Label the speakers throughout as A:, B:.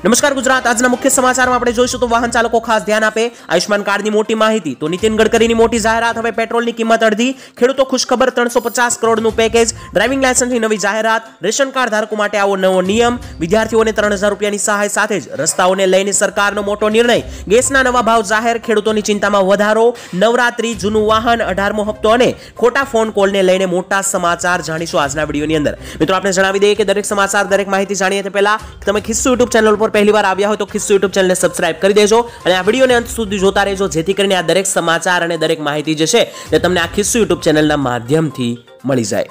A: નમસ્કાર ગુજરાત, આજના મુખ્ય સમાચારમાં આપણે જોઈશું તો વાહન ચાલકો ખાસ ધ્યાન આપે, આયુષ્માન કાર્ડની મોટી માહિતી, તો નીતિન ગડકરીની મોટી જાહેરાત, હવે પેટ્રોલની કિંમત અડધી, ખેડૂતો ખુશખબર 350 કરોડનું પેકેજ, ડ્રાઇવિંગ લાયસન્સની નવી જાહેરાત, રેશન કાર્ડ ધારકો માટે આવો નવો નિયમ, વિદ્યાર્થીઓને 3000 રૂપિયાની સહાય સાથે જ રસ્તાઓને લઈને સરકારનો મોટો નિર્ણય, ગેસના નવા ભાવ જાહેર, ખેડૂતોની ચિંતામાં વધારો, નવરાત્રી, જૂનું વાહન, 18મો હપ્તો અને ખોટા ફોન કોલને લઈને મોટા સમાચાર જાણીશું આજના વિડીયોની અંદર। મિત્રો આપણે જણાવી દઈએ કે દરેક સમાચાર, દરેક માહિતી જાણીએ તે પહેલા તમે ખિસ્સુ YouTube ચેનલ પર પહેલી વાર આવ્યા હોય તો ખિસ્સુ YouTube ચેનલને સબસ્ક્રાઇબ કરી દેજો અને આ વિડીયોને અંત સુધી જોતા રહેજો, જેથી કરીને આ દરેક સમાચાર અને દરેક માહિતી જે છે તે તમને આ ખિસ્સુ YouTube ચેનલના માધ્યમથી મળી જાય।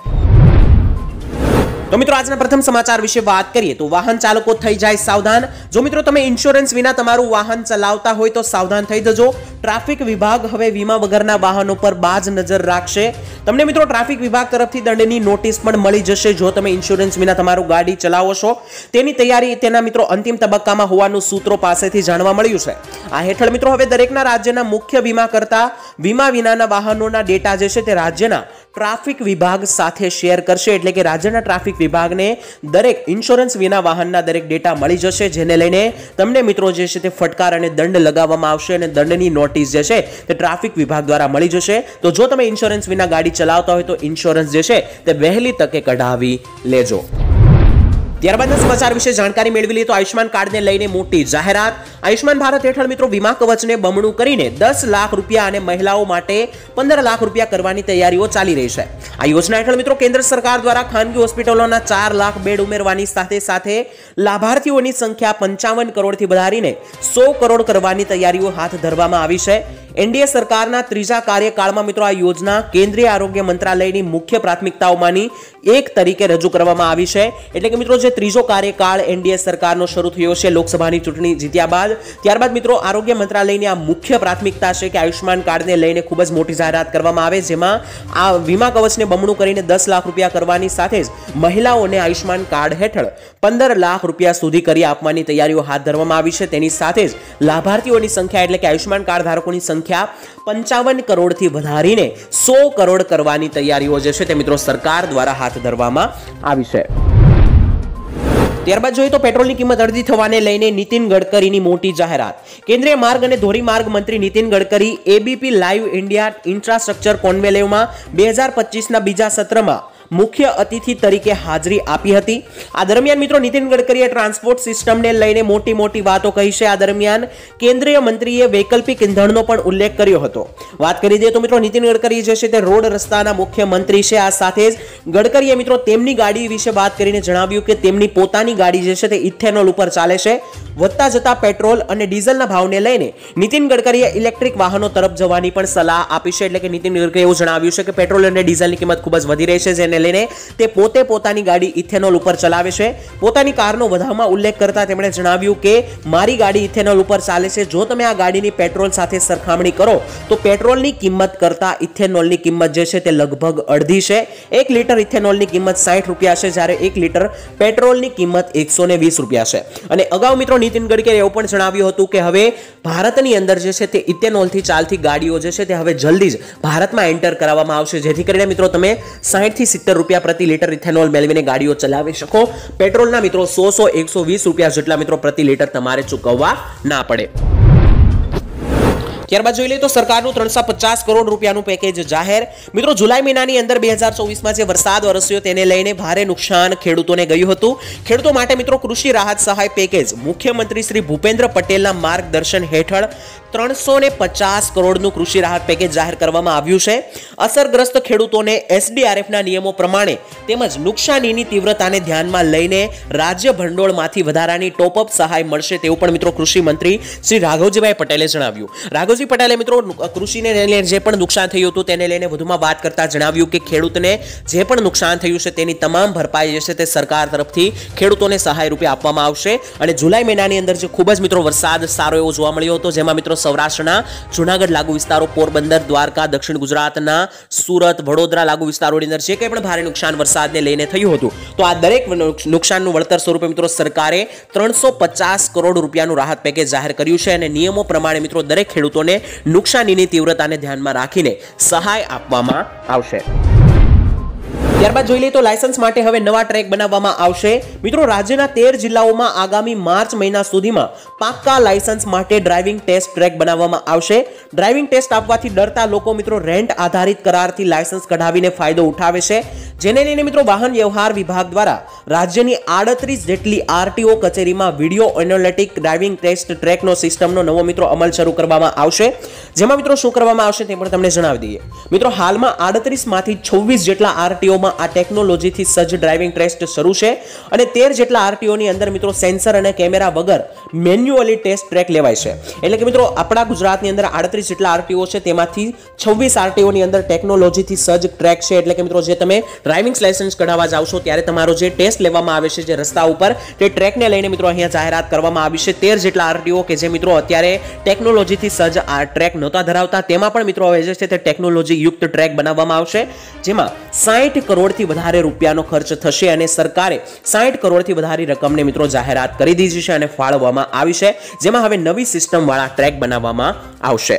A: तो मित्रों आज प्रथम समाचार विषय बात करिए तो वाहन चालको थई जाए सावधान। जो मित्रों तमे इंश्योरन्स विना तमारू वाहन चलावता होय तो सावधान थई जजो। ट्राफिक विभाग हवे वीमा वगरना वाहनों पर बाज नजर राखशे। तमने मित्रों ट्राफिक विभाग तरफथी दंडनी नोटिस पण मळी जशे जो तमे इंश्योरन्स विना तमारू गाड़ी चलावो छो। तेनी तैयारी तेना मित्रों अंतिम तबक्कामां होवानुं सूत्रों पासेथी जाणवा मळ्युं छे। आ हेठळ मित्रों हवे दरेकना राज्यना मुख्य वीमा करता वीमा विनाना वाहनोना डेटा जे छे ते राज्यना ट्राफिक विभाग साथे शेर करशे, एटले के राज्यना ट्राफिक विभाग ने दरेक इंश्योरन्स विना वाहनना दरेक डेटा मळी जशे, जेने लईने तमने मित्रों जे छे ते फटकार अने दंड लगाववामां आवशे अने दंडनी नोटिस जे छे ते ट्राफिक विभाग द्वारा मळी जशे। तो जो तमे इंश्योरन्स विना गाड़ी चलावता होय तो इंश्योरन्स जे छे ते वहेली तके कढावी लेजो। ત્યારબાદના સમાચાર વિશે જાણકારી મેળવી લઈએ તો આયુષ્માન કાર્ડને લઈને મોટી જાહેરાત। આયુષ્માન ભારત હેઠળ મિત્રો વીમા કવચને બમણું કરીને 10 લાખ રૂપિયા અને મહિલાઓ માટે 15 લાખ રૂપિયા કરવાની તૈયારીઓ ચાલી રહી છે। આ યોજના હેઠળ મિત્રો કેન્દ્ર સરકાર દ્વારા ખાનગી હોસ્પિટલોના 4 લાખ બેડ ઉમેરવાની સાથે સાથે લાભાર્થીઓની સંખ્યા 55 કરોડથી વધારીને 100 કરોડ કરવાની તૈયારીઓ હાથ ધરવામાં આવી છે। एनडीए सरकारना त्रीजा कार्यकाळमां मित्रों आ योजना केंद्रीय आरोग्य मंत्रालयनी मुख्य प्राथमिकताओमांनी एक तरीके रजू करवामां आवी छे। एटले के मित्रों जे त्रीजो कार्यकाळ एनडीए सरकारनो शरू थयो छे लोकसभानी चूंटणी जीत्या बाद, त्यारबाद मित्रों आरोग्य मंत्रालयनी आ मुख्य प्राथमिकता छे के आयुष्मान कार्डने लईने खूब ज मोटी जाहेरात करवामां आवे, जेमां आ वीमा कवचने बमणुं करीने 10 लाख रूपिया करवानी साथे ज महिलाओने आयुष्मान कार्ड हेठळ 15 लाख रूपिया सुधी करी आपवानी तैयारीओ हाथ धरवामां आवी छे। तेनी साथे ज लाभार्थीओनी संख्या एटले के आयुष्मान कार्ड धारकोनी संख्या 55 करोड़ थी वधारीने 100 करोड़ करवानी तैयारीओ जे छे ते मित्रों सरकार द्वारा हाथ धरवामां आवी छे। ત્યારબાદ જોઈએ તો પેટ્રોલની કિંમત અડધી થવાને લઈને નીતિન ગડકરીની મોટી જાહેરાત। કેન્દ્રીય માર્ગ અને ધોરીમાર્ગ મંત્રી Nitin Gadkari ABP live India infrastructure કોન્ક્લેવમાં 2025ના બીજા સત્રમાં मुख्य अतिथि तरीके हाजरी आपी हती। आ दरमियान मित्रों नितिन गडकरीए ट्रांसपोर्ट सिस्टम ने लईने मोटी मोटी वातो कही छे। आ दरमियान केंद्रीय मंत्रीए वैकल्पिक इंधणनो पण उल्लेख कर्यो हतो। वात करी दे तो मित्रों नितिन गडकरी जे छे ते रोड रस्ताना मुख्य मंत्री छे। आ साथे ज गडकरीए मित्रों तेमनी गाड़ी विશે बात करीने जणाव्युं के तेमनी पोतानी गाड़ी जे छे ते इथेनॉल उपर चाले छे। વધતા જતા પેટ્રોલ અને ડીઝલના ભાવને લઈને નીતિન ગડકરીએ ઇલેક્ટ્રિક વાહનો તરફ જવાની પણ સલાહ આપી છે। એટલે કે નીતિન ગડકરીએ એવું જણાવ્યું છે કે પેટ્રોલ અને ડીઝલની કિંમત ખૂબ જ વધી રહી છે, જેને લઈને તે પોતે પોતાની ગાડી ઇથેનોલ ઉપર ચલાવે છે। પોતાની કારનો વધાવમાં ઉલ્લેખ કરતા તેમણે જણાવ્યું કે મારી ગાડી ઇથેનોલ ઉપર ચાલે છે। જો તમે આ ગાડીની પેટ્રોલ સાથે સરખામણી કરો તો પેટ્રોલની કિંમત કરતા ઇથેનોલની કિંમત જે છે તે લગભગ અડધી છે। 1 લિટર ઇથેનોલની કિંમત 60 રૂપિયા છે, જ્યારે 1 લિટર પેટ્રોલની કિંમત 120 રૂપિયા છે। અને અગાઉ મિત્રો નીતિન ગડકરીએ એવું પણ જણાવ્યું હતું કે હવે ભારતની અંદર જે છે તે ઇથેનોલથી ચાલતી ગાડીઓ જે છે તે હવે જલ્દી જ ભારતમાં એન્ટર કરાવવામાં આવશે, જેથી કરીને મિત્રો તમે 60 થી 70 રૂપિયા પ્રતિ લિટર ઇથેનોલ મેળવીને ગાડીઓ ચલાવી શકો। પેટ્રોલના મિત્રો 100-120 રૂપિયા જેટલા મિત્રો પ્રતિ લિટર તમારે ચૂકવવા ના પડે। ત્યારબાદ જોઈ લઈએ તો સરકારનું 350 કરોડ રૂપિયાનું પેકેજ જાહેર। મિત્રો જુલાઈ મહિનાની અંદર 2024માં જે વરસાદ વરસ્યો તેને લઈને ભારે નુકસાન ખેડૂતોને ગયું હતું। ખેડૂતો માટે મિત્રો કૃષિ રાહત સહાય પેકેજ મુખ્યમંત્રી શ્રી ભૂપેન્દ્ર પટેલના માર્ગદર્શન હેઠળ 350 કરોડનું કૃષિ રાહત પેકેજ જાહેર કરવામાં આવ્યું છે। અસરગ્રસ્ત ખેડૂતોને એસડીઆરએફના નિયમો પ્રમાણે તેમજ નુકસાનીની તીવ્રતાને ધ્યાનમાં લઈને રાજ્ય ભંડોળમાંથી વધારાની ટોપઅપ સહાય મળશે તેવું પણ મિત્રો કૃષિ મંત્રી શ્રી રાઘવજીભાઈ પટેલે જણાવ્યું। રાઘવજી પટેલે મિત્રો કૃષિને લઈને જે પણ નુકસાન થયું હતું તેને લઈને વધુમાં વાત કરતા જણાવ્યું કે ખેડૂતને જે પણ નુકસાન થયું છે તેની તમામ ભરપાઈ જે છે તે સરકાર તરફથી ખેડૂતોને સહાય રૂપે આપવામાં આવશે। અને જુલાઈ મહિનાની અંદર જે ખૂબ જ મિત્રો વરસાદ સારો એવો જોવા મળ્યો હતો, જેમાં મિત્રો સૌરાષ્ટ્રના જૂનાગઢ લાગુ વિસ્તારો, પોરબંદર, દ્વારકા, દક્ષિણ ગુજરાતના સુરત, વડોદરા લાગુ વિસ્તારોની અંદર જે કંઈ પણ ભારે નુકસાન વરસાદને લઈને થયું હતું, તો આ દરેક નુકસાનનું વળતર સ્વરૂપે મિત્રો સરકારે 350 કરોડ રૂપિયાનું રાહત પેકેજ જાહેર કર્યું છે। અને નિયમો પ્રમાણે મિત્રો દરેક ખેડૂતોને નુકસાનીની તીવ્રતાને ધ્યાનમાં રાખીને સહાય આપવામાં આવશે। ત્યારબાદ જોઈ લઈએ તો લાયસન્સ માટે હવે નવા ટ્રેક બનાવવામાં આવશે। મિત્રો રાજ્યના 13 જિલ્લાઓમાં આગામી માર્ચ મહિના સુધીમાં પાક્કા લાયસન્સ માટે ડ્રાઇવિંગ ટેસ્ટ ટ્રેક બનાવવામાં આવશે। ડ્રાઇવિંગ ટેસ્ટ આપવાથી ડરતા લોકો મિત્રો રેન્ટ આધારિત કરારથી લાયસન્સ કઢાવીને ફાયદો ઉઠાવે છે, જેને લઈને મિત્રો વાહન વ્યવહાર વિભાગ દ્વારા રાજ્યની 38 જેટલી આરટીઓ કચેરીમાં વિડિયો એનાલિટિક ડ્રાઇવિંગ ટેસ્ટ ટ્રેકનો સિસ્ટમનો નવો મિત્રો અમલ શરૂ કરવામાં આવશે। જેમાં મિત્રો શું કરવામાં આવશે તે પણ તમને જણાવી દઈએ। મિત્રો હાલમાં 38 માંથી 26 જેટલા આરટીઓમાં આ ટેકનોલોજીથી સજ્જ ડ્રાઇવિંગ ટેસ્ટ શરૂ છે અને 13 જેટલા આરટીઓની અંદર મિત્રો સેન્સર અને કેમેરા વગર મેન્યુઅલી ટેસ્ટ ટ્રેક લેવાય છે। એટલે કે મિત્રો આપણા ગુજરાતની અંદર 38 જેટલા આરટીઓ છે, તેમાંથી 26 આરટીઓની અંદર ટેકનોલોજીથી સજ્જ ટ્રેક છે। એટલે કે મિત્રો જે તમે ડ્રાઇવિંગ લાયસન્સ કઢાવવા જાવ છો ત્યારે તમારો જે ટેસ્ટ લેવામાં આવે છે જે રસ્તા ઉપર, તે ટ્રેકને લઈને મિત્રો અહીંયા જાહેરાત કરવામાં આવી છે। 13 જેટલા આરટીઓ કે જે મિત્રો અત્યારે ટેકનોલોજીથી સજ્જ આ ટ્રેક નહોતા ધરાવતા, તેમાં પણ મિત્રો હવે જે છે તે ટેકનોલોજી યુક્ત ટ્રેક બનાવવામાં આવશે, જેમાં 60 કરોડથી વધારે રૂપિયાનો ખર્ચ થશે અને સરકારે 60 કરોડથી વધારે રકમને મિત્રો જાહેરાત કરી દીધી છે અને ફાળવવામાં આવી છે, જેમાં હવે નવી સિસ્ટમ વાળા ટ્રેક બનાવવામાં આવશે।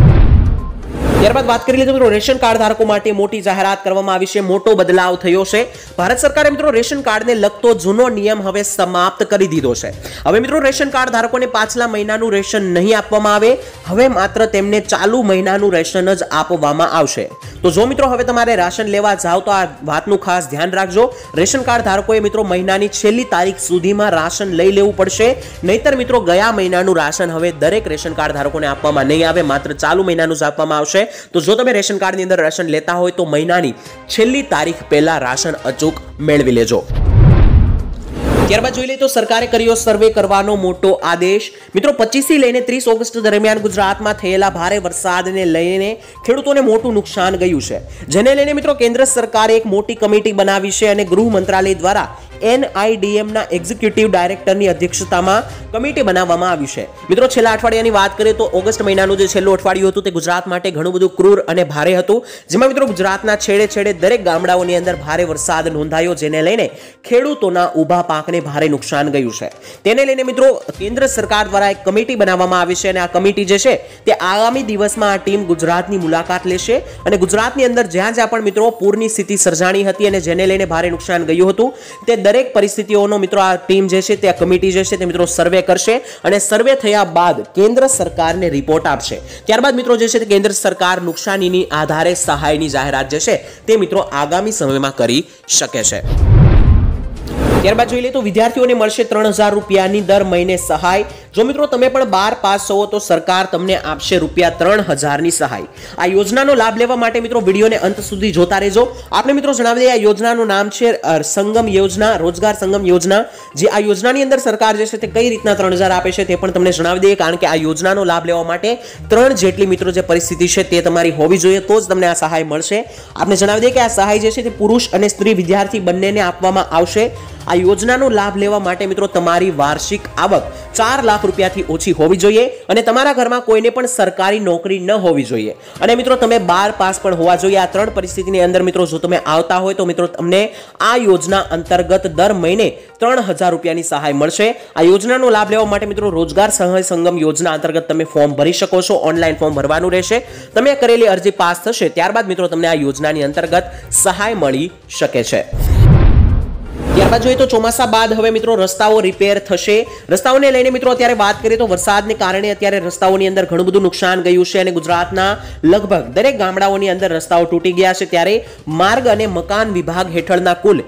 A: ત્યારબાદ વાત કરી લઈએ મિત્રો રેશન કાર્ડ ધારકો માટે મોટી જાહેરાત કરવામાં આવી છે, મોટો બદલાવ થયો છે। ભારત સરકારે મિત્રો રેશન કાર્ડને લગતો જૂનો નિયમ હવે સમાપ્ત કરી દીધો છે। હવે મિત્રો રેશન કાર્ડ ધારકોને પાછલા મહિનાનું રેશન નહીં આપવામાં આવે, હવે માત્ર તેમને ચાલુ મહિનાનું રેશન જ આપવામાં આવશે। તો જો મિત્રો હવે તમારે રાશન લેવા જાવ તો આ વાતનું ખાસ ધ્યાન રાખજો। રેશન કાર્ડ ધારકોએ મિત્રો મહિનાની છેલ્લી તારીખ સુધીમાં રાશન લઈ લેવું પડશે, નહીતર મિત્રો ગયા મહિનાનું રાશન હવે દરેક રેશન કાર્ડ ધારકોને આપવામાં નહીં આવે, માત્ર ચાલુ મહિનાનું જ આપવામાં આવશે। તો જો તમે રેશન કાર્ડની અંદર રાશન લેતા હોય તો મહિનાની છેલ્લી તારીખ પહેલા રાશન અચૂક મેળવી લેજો। ત્યારબાદ જોઈ લઈએ તો સરકારે કર્યો સર્વે કરવાનો મોટો આદેશ। મિત્રો 25 થી લઈને 30 ઓગસ્ટ દરમિયાન ગુજરાતમાં થયેલા ભારે વરસાદને લઈને ખેડૂતોને મોટું નુકસાન ગયું છે, જેને લઈને મિત્રો કેન્દ્ર સરકારે એક મોટી કમિટી બનાવી છે અને ગૃહ મંત્રાલય દ્વારા NIDM ના એક્ઝિક્યુટિવ ડાયરેક્ટરની અધ્યક્ષતામાં કમિટી બનાવવામાં આવી છે। મિત્રો છેલ્લા અઠવાડિયાની વાત કરીએ તો ઓગસ્ટ મહિનાનું જે છેલ્લું અઠવાડિયું હતું તે ગુજરાત માટે ઘણું બધું ક્રૂર અને ભારે હતું, જેમાં મિત્રો ગુજરાતના છેડે છેડે દરેક ગામડાઓની અંદર ભારે વરસાદ નોંધાયો, જેને લઈને ખેડૂતોના ઊભા પાકને ભારે નુકસાન ગયું છે। તેને લઈને મિત્રો કેન્દ્ર સરકાર દ્વારા એક કમિટી બનાવવામાં આવી છે અને આ કમિટી જે છે તે આગામી દિવસમાં આ ટીમ ગુજરાતની મુલાકાત લેશે અને ગુજરાતની અંદર જ્યાં જ્યાં પણ મિત્રો પૂરની સ્થિતિ સર્જાણી હતી અને જેને લઈને ભારે નુકસાન ગયું હતું તે દરેક પરિસ્થિતિઓનો મિત્રો આ ટીમ જે છે તે કમિટી જે છે તે મિત્રો સર્વે કરશે અને સર્વે થયા બાદ કેન્દ્ર સરકારને રિપોર્ટ આપશે। ત્યારબાદ મિત્રો જે છે તે કેન્દ્ર સરકાર નુકસાનીની આધારે સહાયની જાહેરાત જે છે તે મિત્રો આગામી સમયમાં કરી શકે છે। ત્યારબાદ જોઈ લઈએ તો વિદ્યાર્થીઓને મળશે 3000 રૂપિયાની દર મહિને સહાય। જો મિત્રો તમે પણ 12 પાસ છો તો સરકાર તમને આપશે ₹3000ની સહાય। આ યોજનાનો લાભ લેવા માટે મિત્રો વિડીયોને અંત સુધી જોતા રહેજો। આપણે મિત્રો જણાવી દઈએ આ યોજનાનું નામ છે સંગમ યોજના, રોજગાર સંગમ યોજના। જે આ યોજનાની અંદર સરકાર જે છે તે કઈ રીતના 3000 આપે છે તે પણ તમને જણાવી દઈએ, કારણ કે આ યોજનાનો લાભ લેવા માટે 3 જેટલી મિત્રો જે પરિસ્થિતિ છે તે તમારી હોવી જોઈએ તો જ તમને આ સહાય મળશે। આપણે જણાવી દઈએ કે આ સહાય જે છે તે પુરુષ અને સ્ત્રી વિદ્યાર્થી બંનેને આપવામાં આવશે। આ યોજનાનો લાભ લેવા માટે મિત્રો તમારી વાર્ષિક આવક 4 લાખ રૂપિયાથી ઓછી હોવી જોઈએ અને તમારા ઘરમાં કોઈને પણ સરકારી નોકરી ન હોવી જોઈએ અને મિત્રો તમે 12 પાસ પણ હોવા જોઈએ। આ 3 પરિસ્થિતિની અંદર મિત્રો જો તમે આવતા હોય તો મિત્રો તમને આ યોજના અંતર્ગત દર મહિને 3000 રૂપિયાની સહાય મળશે। આ યોજનાનો લાભ લેવા માટે મિત્રો રોજગાર સહાય સંગમ યોજના અંતર્ગત તમે ફોર્મ ભરી શકો છો, ઓનલાઈન ફોર્મ ભરવાનું રહેશે। તમે કરેલી અરજી પાસ થશે ત્યારબાદ મિત્રો તમને આ યોજનાની અંતર્ગત સહાય મળી શકે છે। ત્યારબાદ જોઈએ તો ચોમાસા બાદ હવે મિત્રો રસ્તાઓ રિપેર થશે। રસ્તાઓને લઈને મિત્રો અત્યારે વાત કરીએ તો વરસાદને કારણે અત્યારે રસ્તાઓની અંદર ઘણું બધું નુકસાન ગયું છે અને ગુજરાતના લગભગ દરેક ગામડાઓની અંદર રસ્તાઓ તૂટી ગયા છે। ત્યારે માર્ગ અને મકાન વિભાગ હેઠળના કુલ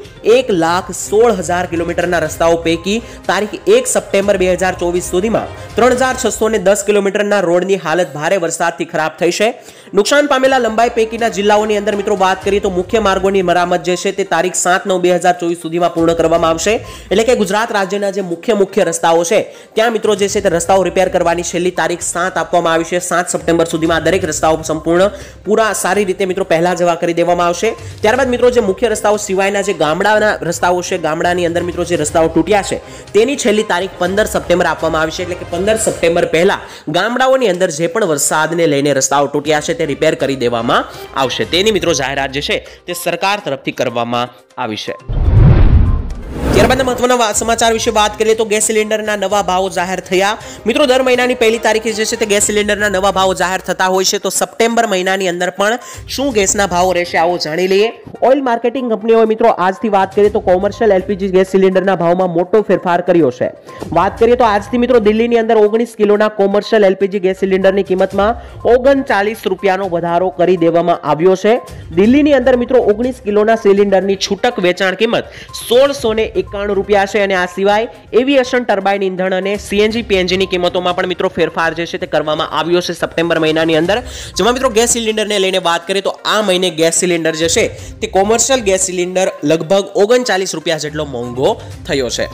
A: 1,16,000 કિલોમીટરના રસ્તાઓ પૈકી તારીખ 1 સપ્ટેમ્બર 2024 સુધીમાં 3,610 કિલોમીટરના રોડની હાલત ભારે વરસાદથી ખરાબ થઈ છે। નુકસાન પામેલા લંબાઈ પૈકીના જિલ્લાઓની અંદર મિત્રો વાત કરીએ તો મુખ્ય માર્ગોની મરામત જે છે તે તારીખ 7/9/2024 સુધીમાં પૂર્ણ કરવામાં આવશે। એટલે કે ગુજરાત રાજ્યના જે મુખ્ય રસ્તાઓ છે ત્યાં મિત્રો જે છે તે રસ્તાઓ રિપેર કરવાની છેલ્લી તારીખ 7 આપવામાં આવી છે। 7 સપ્ટેમ્બર સુધીમાં દરેક રસ્તાઓ સંપૂર્ણ પૂરા સારી રીતે મિત્રો પહેલા જેવા કરી દેવામાં આવશે। ત્યારબાદ મિત્રો જે મુખ્ય રસ્તાઓ સિવાયના જે ગામડાના રસ્તાઓ છે, ગામડાની અંદર મિત્રો જે રસ્તાઓ તૂટ્યા છે તેની છેલ્લી તારીખ 15 સપ્ટેમ્બર આપવામાં આવી છે। એટલે કે 15 સપ્ટેમ્બર પહેલા ગામડાઓની અંદર જે પણ વરસાદને લઈને રસ્તાઓ તૂટ્યા છે તે રિપેર કરી દેવામાં આવશે। તેની મિત્રો જાહેરાત જે છે તે સરકાર તરફથી કરવામાં આવી છે। ત્યારબાદ મહત્વના સમાચાર વિશે વાત કરીએ તો ગેસ સિલિન્ડરના નવા ભાવો જાહેર થયા। મિત્રો દર મહિનાની પહેલી તારીખે જે છે તે ગેસ સિલિન્ડરના નવા ભાવો જાહેર થતા હોય છે, તો સપ્ટેમ્બર મહિનાની અંદર પણ શું ગેસના ભાવો રહેશે આવો જાણી લઈએ। ઓઇલ માર્કેટિંગ કંપનીઓએ મિત્રો આજથી વાત કરીએ તો કોમર્શિયલ એલપીજી ગેસ સિલિન્ડરના ભાવમાં મોટો ફેરફાર કર્યો છે। વાત કરીએ તો આજથી મિત્રો દિલ્હીની અંદર 19 કિલોના કોમર્શિયલ એલપીજી ગેસ સિલિન્ડરની કિંમતમાં 39 રૂપિયાનો વધારો કરી દેવામાં આવ્યો છે। દિલ્હીની અંદર મિત્રો 19 કિલોના સિલિન્ડરની છૂટક વેચાણ કિંમત 1691 રૂપિયા છે અને આ સિવાય એવિએશન ટર્બાઇન ઇંધણ અને સીએનજી પીએનજીની કિંમતોમાં પણ મિત્રો ફેરફાર જે છે તે કરવામાં આવ્યો છે સપ્ટેમ્બર મહિનાની અંદર। જેમાં મિત્રો ગેસ સિલિન્ડરને લઈને વાત કરીએ તો આ મહિને ગેસ સિલિન્ડર જે છે તે કોમર્શિયલ ગેસ સિલિન્ડર લગભગ 39 રૂપિયા જેટલો મોંઘો થયો છે।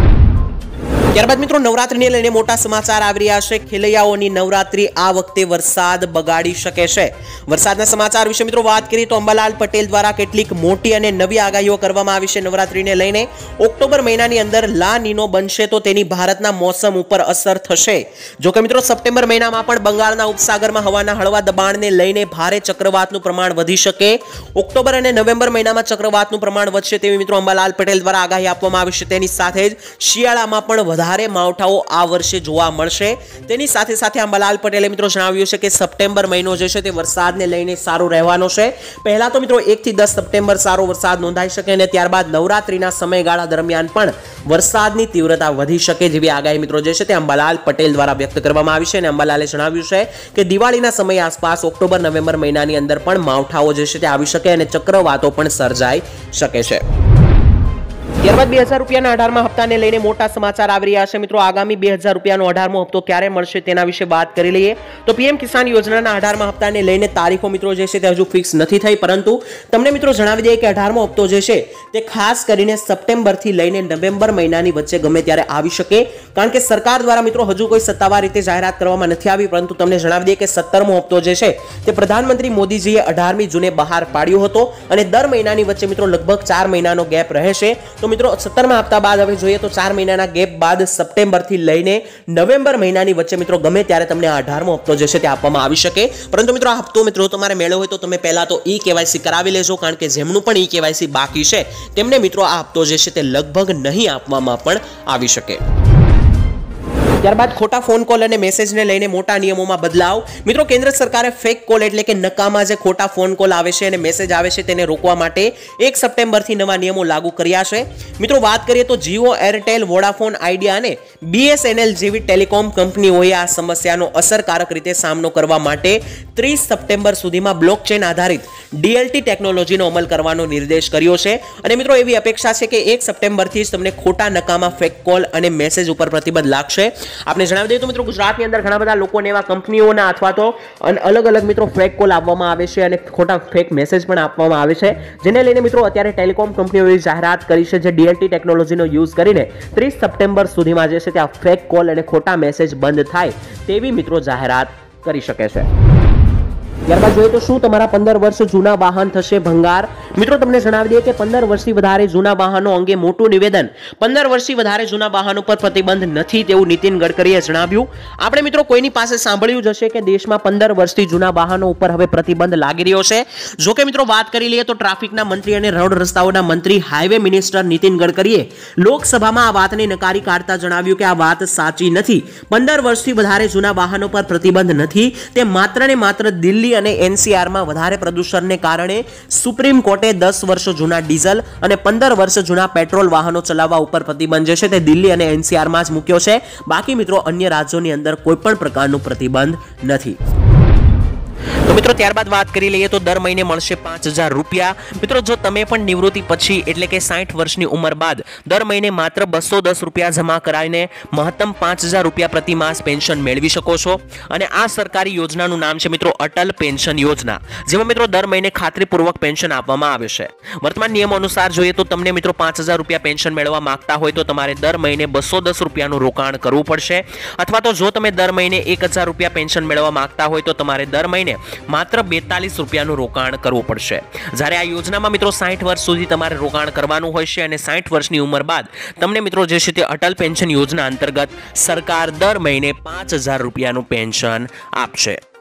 A: ત્યારબાદ મિત્રો નવરાત્રીને લઈને મોટા સમાચાર આવી રહ્યા છે। ખેલૈયાઓની નવરાત્રી આ વખતે વરસાદ બગાડી શકે છે। વરસાદના સમાચાર વિશે મિત્રો વાત કરીએ તો અંબાલાલ પટેલ દ્વારા કેટલીક મોટી અને નવી આગાહીઓ કરવામાં આવી છે નવરાત્રીને લઈને। ઓક્ટોબર મહિનાની અંદર લા નીનો બનશે તો તેની ભારતના મોસમ ઉપર અસર થશે। જો કે મિત્રો સપ્ટેમ્બર મહિનામાં પણ બંગાળના ઉપસાગરમાં હવાના હળવા દબાણને લઈને ભારે ચક્રવાતનું પ્રમાણ વધી શકે। ઓક્ટોબર અને નવેમ્બર મહિનામાં ચક્રવાતનું પ્રમાણ વધશે તેવી મિત્રો અંબાલાલ પટેલ દ્વારા આગાહી આપવામાં આવી છે। તેની સાથે જ શિયાળામાં પણ વધારે માવઠાઓ આ વર્ષે જોવા મળશે। તેની સાથે સાથે અંબાલાલ પટેલે મિત્રો જણાવ્યું છે કે સપ્ટેમ્બર મહિનો જે છે તે વરસાદને લઈને સારો રહેવાનો છે। પહેલા તો મિત્રો 1 થી 10 સપ્ટેમ્બર સારો વરસાદ નોંધાઈ શકે અને ત્યારબાદ નવરાત્રીના સમયગાળા દરમિયાન પણ વરસાદની તીવ્રતા વધી શકે જેવી આગાહી મિત્રો જે છે તે અંબાલાલ પટેલ દ્વારા વ્યક્ત કરવામાં આવી છે। અને અંબાલાલે જણાવ્યું છે કે દિવાળીના સમય આસપાસ ઓક્ટોબર નવેમ્બર મહિનાની અંદર પણ માવઠાઓ જે છે તે આવી શકે અને ચક્રવાતો પણ સર્જાઈ શકે છે। ત્યારબાદ 2000 રૂપિયાના 18મા હપ્તાને લઈને મોટા સમાચાર આવી રહ્યા છે। મિત્રો આગામી 2000 રૂપિયાનો 18મો હપ્તો ક્યારે મળશે તેના વિશે વાત કરી લઈએ તો પીએમ કિસાન યોજનાના 18મા હપ્તાને લઈને તારીખો મિત્રો જે છે તે હજુ ફિક્સ નથી થઈ, પરંતુ તમને મિત્રો જણાવી દઈએ કે 18મો હપ્તો જે છે તે ખાસ કરીને સપ્ટેમ્બરથી લઈને નવેમ્બર મહિનાની વચ્ચે ગમે ત્યારે આવી શકે। કારણ કે સરકાર દ્વારા મિત્રો હજુ કોઈ સત્તાવાર રીતે જાહેરાત કરવામાં નથી આવી, પરંતુ તમને જણાવી દઈએ કે 17મો હપ્તો જે છે તે પ્રધાનમંત્રી મોદીજીએ 18મી જૂને બહાર પાડ્યો હતો અને દર મહિનાની વચ્ચે મિત્રો લગભગ 4 મહિનાનો ગેપ રહેશે। તો મિત્રો 17મા હપ્તા બાદ હવે જોઈએ તો 4 મહિનાના ગેપ બાદ સપ્ટેમ્બરથી લઈને નવેમ્બર મહિનાની વચ્ચે મિત્રો ગમે ત્યારે તમને 18મો હપ્તો જે છે તે આપવામાં આવી શકે। પરંતુ મિત્રો આ હપ્તો મિત્રો તમારે મેળવવો હોય તો તમે પહેલા તો ઈ-કેવાયસી કરાવી લેજો, કારણ કે જેમનું પણ ઈ-કેવાયસી બાકી છે તેમને મિત્રો આ હપ્તો જે છે તે લગભગ નહીં આપવામાં પણ આવી શકે। ત્યારબાદ ખોટા ફોન કોલ અને મેસેજને લઈને મોટા નિયમોમાં બદલાવ। મિત્રો કેન્દ્ર સરકારે ફેક કોલ એટલે કે નકામા જે ખોટા ફોન કોલ આવે છે અને મેસેજ આવે છે તેને રોકવા માટે 1 સપ્ટેમ્બરથી નવા નિયમો લાગુ કર્યા છે। મિત્રો વાત કરીએ તો જીઓ, એરટેલ, વોડાફોન આઈડિયા અને બીએસએનએલ જેવી ટેલિકોમ કંપનીઓએ આ સમસ્યાનો અસરકારક રીતે સામનો કરવા માટે 30 સપ્ટેમ્બર સુધીમાં બ્લોકચેન આધારિત ડીએલટી ટેકનોલોજીનો અમલ કરવાનો નિર્દેશ કર્યો છે। અને મિત્રો એવી અપેક્ષા છે કે 1 સપ્ટેમ્બરથી જ તમને ખોટા નકામા ફેક કોલ અને મેસેજ ઉપર પ્રતિબંધ લાગશે। આપણે જણાવી દઈએ તો મિત્રો ગુજરાતની અંદર ઘણા બધા લોકોને એવા કંપનીઓના અથવા તો અલગ અલગ મિત્રો ફેક કોલ આપવામાં આવે છે અને ખોટા ફેક મેસેજ પણ આપવામાં આવે છે, જેને લઈને મિત્રો અત્યારે ટેલિકોમ કંપનીઓએ જાહેરાત કરી છે જે ડીએલટી ટેકનોલોજીનો યુઝ કરીને 30 સપ્ટેમ્બર સુધીમાં જે છે ત્યાં ફેક કોલ અને ખોટા મેસેજ બંધ થાય તેવી મિત્રો જાહેરાત કરી શકે છે। ત્યારબાદ જોઈએ તો શું તમારા 15 વર્ષ જૂના વાહન થશે ભંગાર? મિત્રો તમને જણાવી દઈએ કે 15 વર્ષથી વધારે જૂના વાહનો અંગે મોટું નિવેદન। 15 વર્ષથી વધારે જૂના વાહનો પર પ્રતિબંધ નથી તેવું નીતિન ગડકરીએ જણાવ્યું। આપણે મિત્રો કોઈની પાસે સાંભળ્યું જ હશે કે દેશમાં 15 વર્ષથી જૂના વાહનો ઉપર હવે પ્રતિબંધ લાગી રહ્યો છે। જો કે મિત્રો વાત કરી લઈએ તો ટ્રાફિકના મંત્રી અને રોડ રસ્તાઓના મંત્રી હાઈવે મિનિસ્ટર નીતિન ગડકરીએ લોકસભામાં આ વાતને નકારી કાઢતા જણાવ્યું કે આ વાત સાચી નથી। 15 વર્ષથી વધારે જૂના વાહનો પર પ્રતિબંધ નથી, તે માત્ર ને માત્ર દિલ્હી અને એનસીઆરમાં વધારે પ્રદૂષણને કારણે સુપ્રીમ કોર્ટે 10 વર્ષ જૂના ડીઝલ અને 15 વર્ષ જૂના પેટ્રોલ વાહનો ચલાવવા ઉપર પ્રતિબંધ જે છે તે દિલ્હી અને એનસીઆરમાં જ મૂક્યો છે। બાકી મિત્રો અન્ય રાજ્યોની અંદર કોઈ પણ પ્રકારનું પ્રતિબંધ નથી। તો મિત્રો ત્યારબાદ વાત કરી લઈએ તો દર મહિને મળશે 5000 રૂપિયા। મિત્રો જો તમે પણ નિવૃત્તિ પછી એટલે કે 60 વર્ષની ઉંમર બાદ દર મહિને માત્ર 210 રૂપિયા જમા કરાવીને મહત્તમ 5000 રૂપિયા પ્રતિ માસ પેન્શન મેળવી શકો છો। અને આ સરકારી યોજનાનું નામ છે મિત્રો અટલ પેન્શન યોજના, જેમાં મિત્રો દર મહિને ખાતરીપૂર્વક પેન્શન આપવામાં આવે છે। વર્તમાન નિયમો અનુસાર જોઈએ તો તમને મિત્રો 5000 રૂપિયા પેન્શન મેળવવા માંગતા હોય તો તમારે દર મહિને 210 રૂપિયાનું રોકાણ કરવું પડશે, અથવા તો જો તમે દર મહિને 1000 રૂપિયા પેન્શન મેળવવા માંગતા હોય તો તમારે દર મહિને માત્ર 42 રૂપિયાનું રોકાણ કરવું પડશે। જ્યારે આ યોજનામાં મિત્રો 60 વર્ષ સુધી તમારે રોકાણ કરવાનું હોય છે અને 60 વર્ષની ઉંમર બાદ તમને મિત્રો જે છે તે અટલ પેન્શન યોજના અંતર્ગત સરકાર દર મહિને 5000 રૂપિયાનું પેન્શન આપશે।